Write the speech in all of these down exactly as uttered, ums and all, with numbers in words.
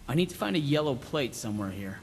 I need to find a yellow plate somewhere here.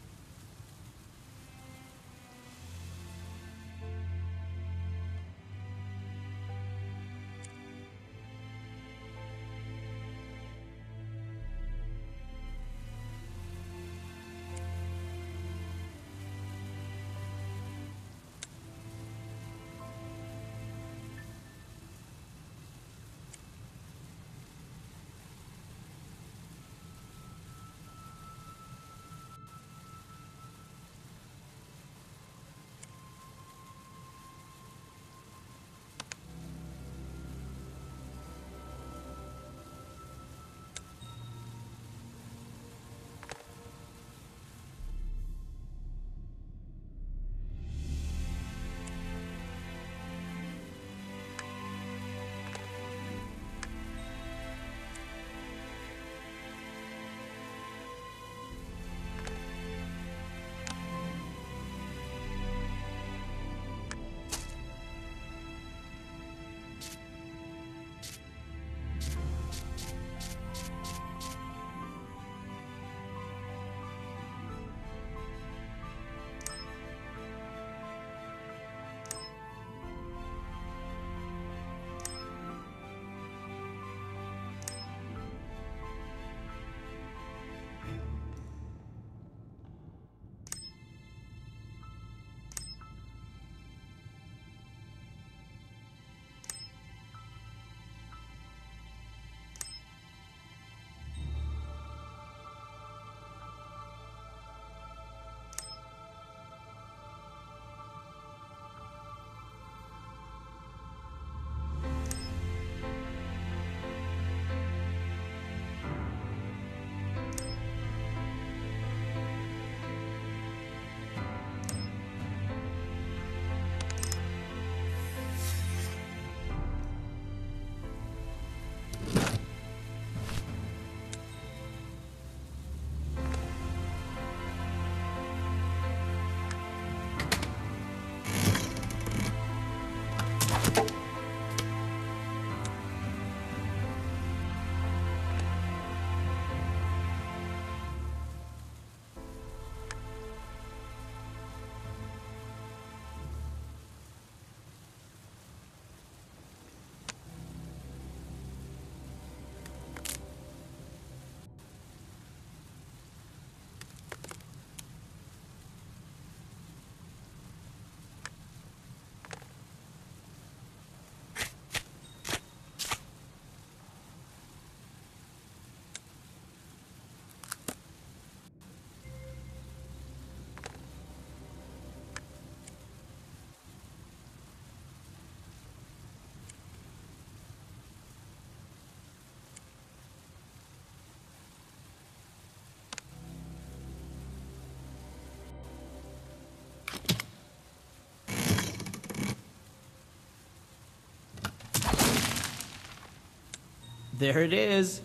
There it is.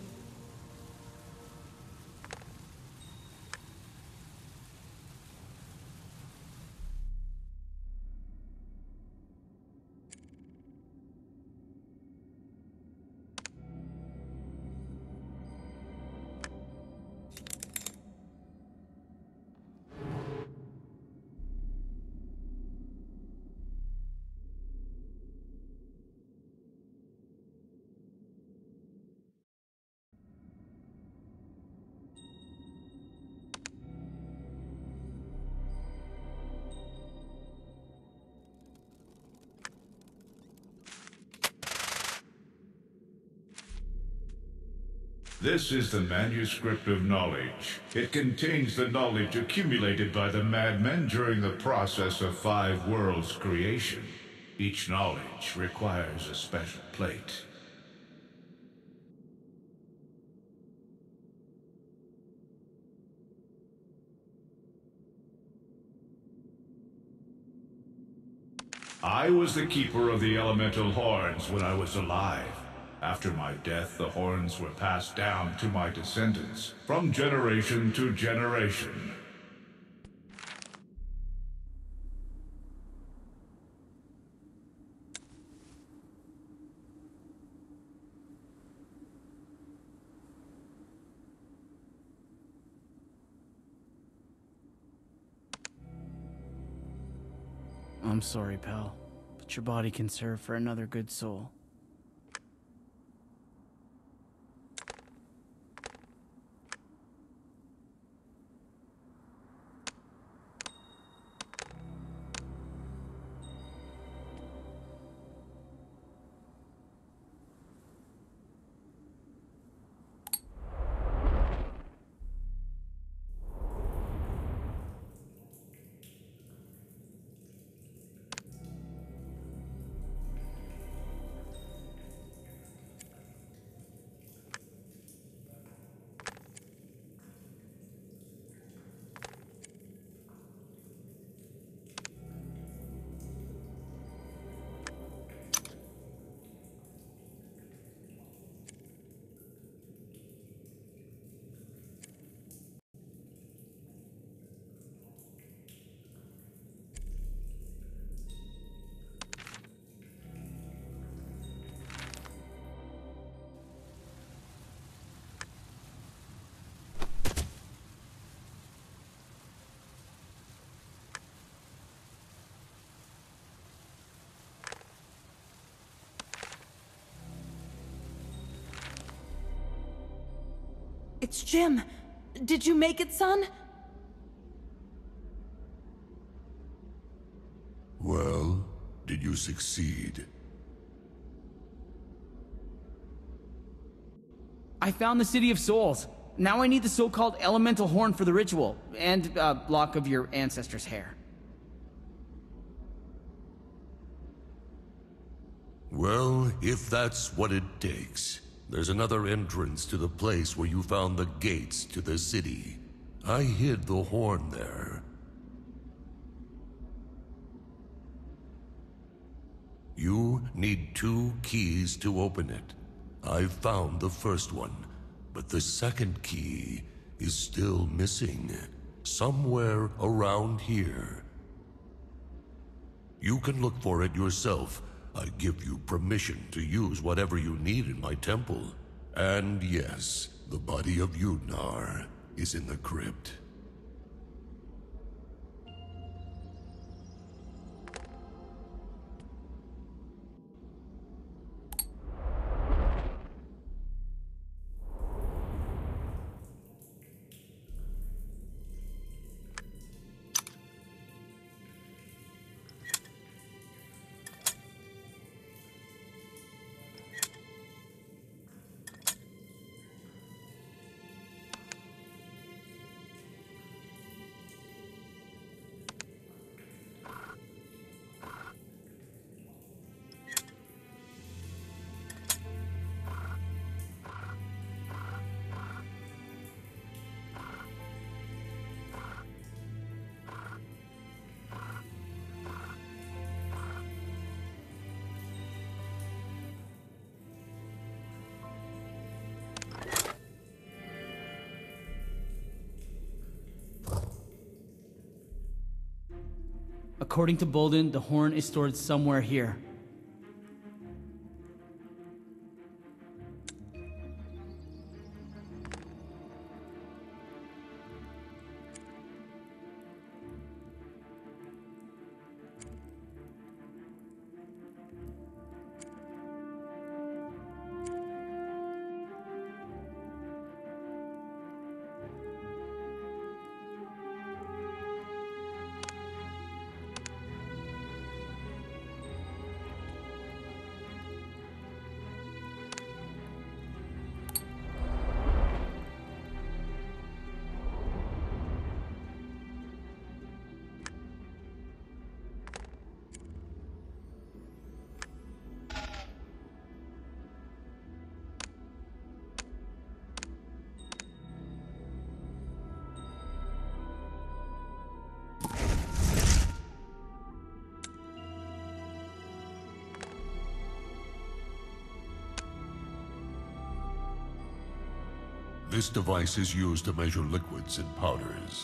This is the Manuscript of Knowledge. It contains the knowledge accumulated by the madmen during the process of Five Worlds creation. Each knowledge requires a special plate. I was the keeper of the elemental horns when I was alive. After my death, the horns were passed down to my descendants, from generation to generation. I'm sorry, pal, but your body can serve for another good soul. It's Jim. Did you make it, son? Well, did you succeed? I found the City of Souls. Now I need the so-called elemental horn for the ritual, and a lock of your ancestors' hair. Well, if that's what it takes, there's another entrance to the place where you found the gates to the city. I hid the horn there. You need two keys to open it. I've found the first one, but the second key is still missing. Somewhere around here. You can look for it yourself. I give you permission to use whatever you need in my temple. And yes, the body of Yudnar is in the crypt. According to Bolden, the horn is stored somewhere here. This device is used to measure liquids and powders.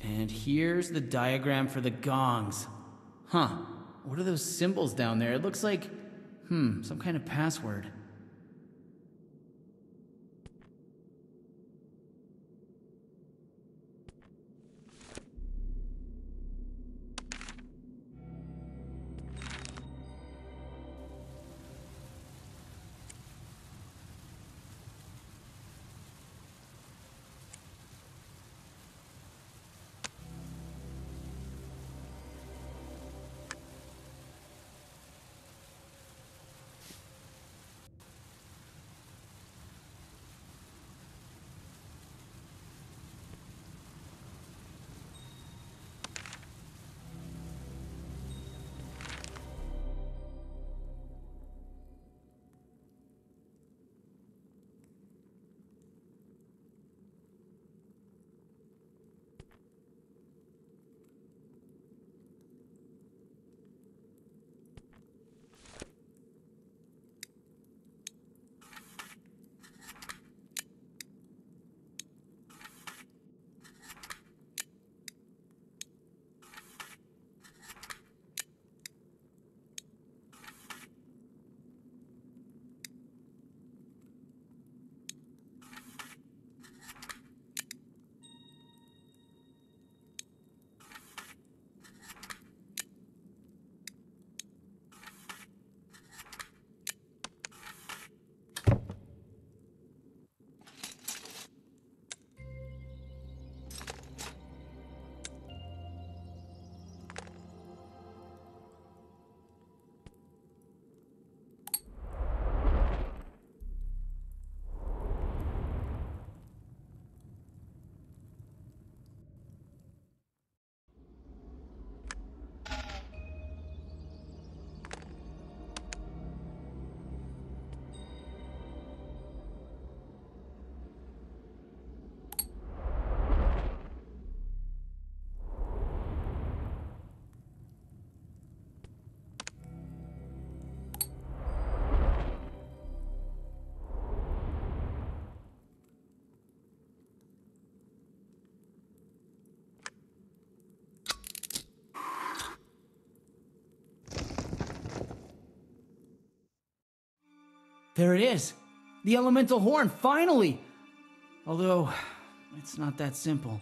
And here's the diagram for the gongs. Huh. What are those symbols down there? It looks like, hmm, some kind of password. There it is! The elemental horn, finally! Although, it's not that simple.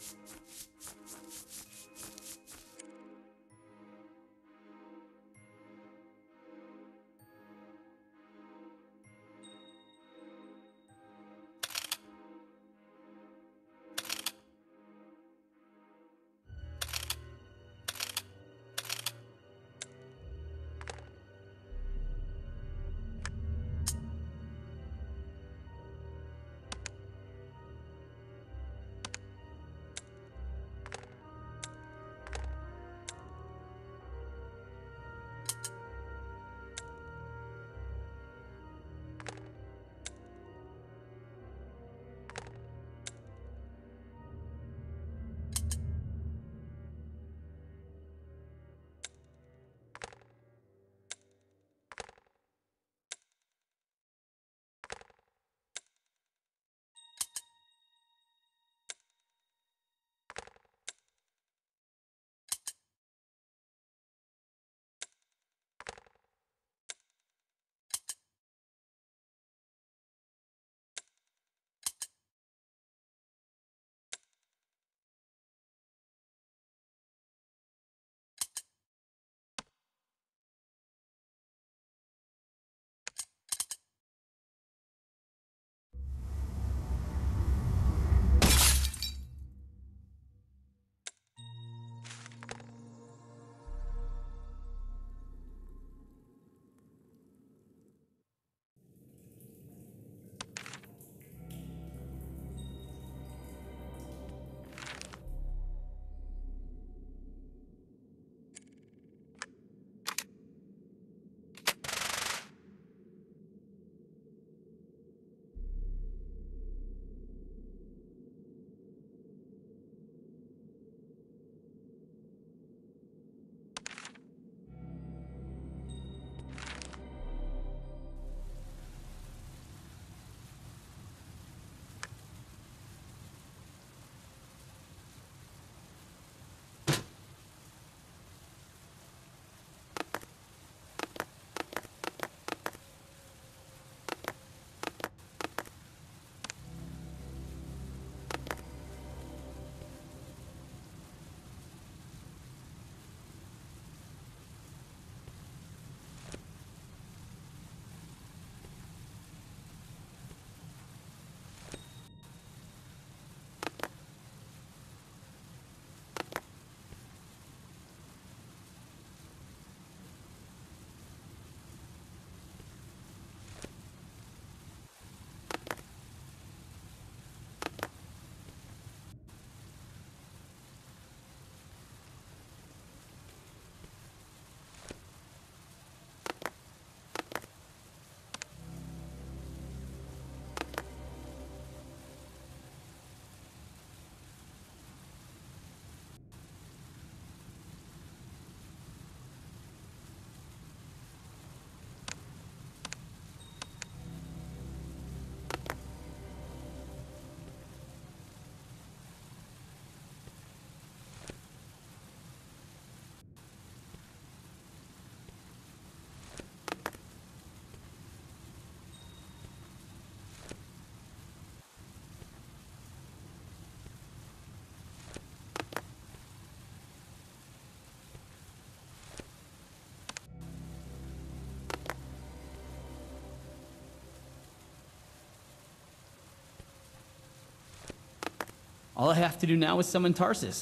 All I have to do now is summon Tarsus.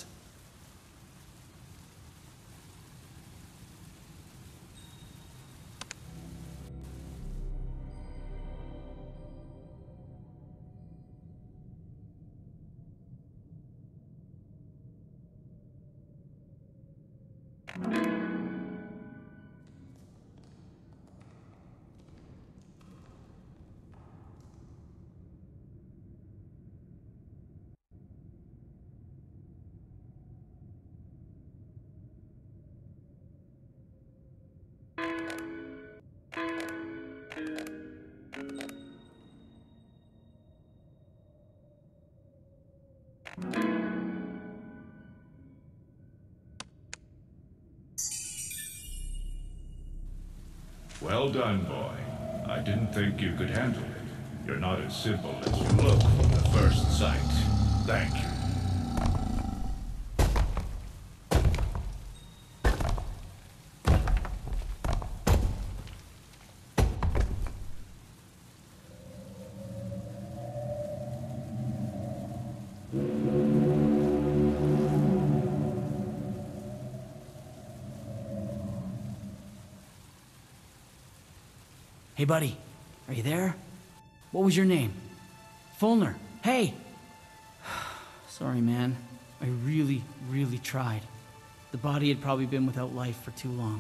Well done, boy. I didn't think you could handle it. You're not as simple as you look from the first sight. Thank you. Hey, buddy. Are you there? What was your name? Fulner. Hey! Sorry, man. I really, really tried. The body had probably been without life for too long.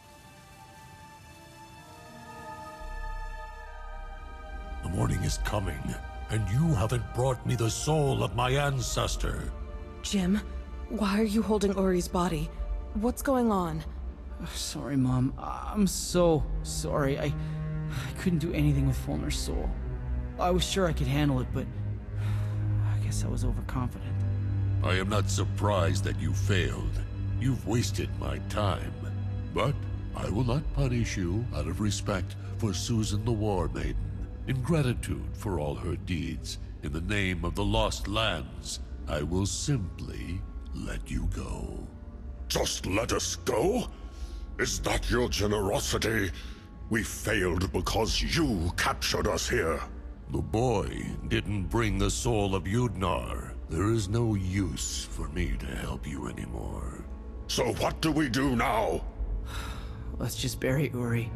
The morning is coming, and you haven't brought me the soul of my ancestor. Jim, why are you holding Uri's body? What's going on? Sorry, Mom. I'm so sorry. I, I couldn't do anything with Fulner's soul. I was sure I could handle it, but I guess I was overconfident. I am not surprised that you failed. You've wasted my time. But I will not punish you out of respect for Susan the War Maiden. In gratitude for all her deeds, in the name of the Lost Lands, I will simply let you go. Just let us go? Is that your generosity? We failed because you captured us here. The boy didn't bring the soul of Yudnar. There is no use for me to help you anymore. So what do we do now? Let's just bury Uri.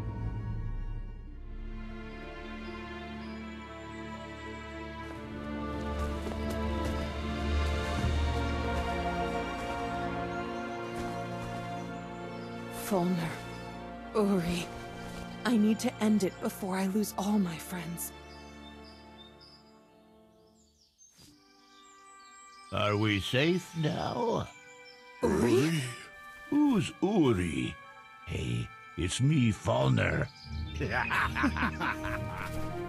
Fulner. Uri. I need to end it before I lose all my friends. Are we safe now? Uri? Who's Uri? Hey, it's me, Fulner.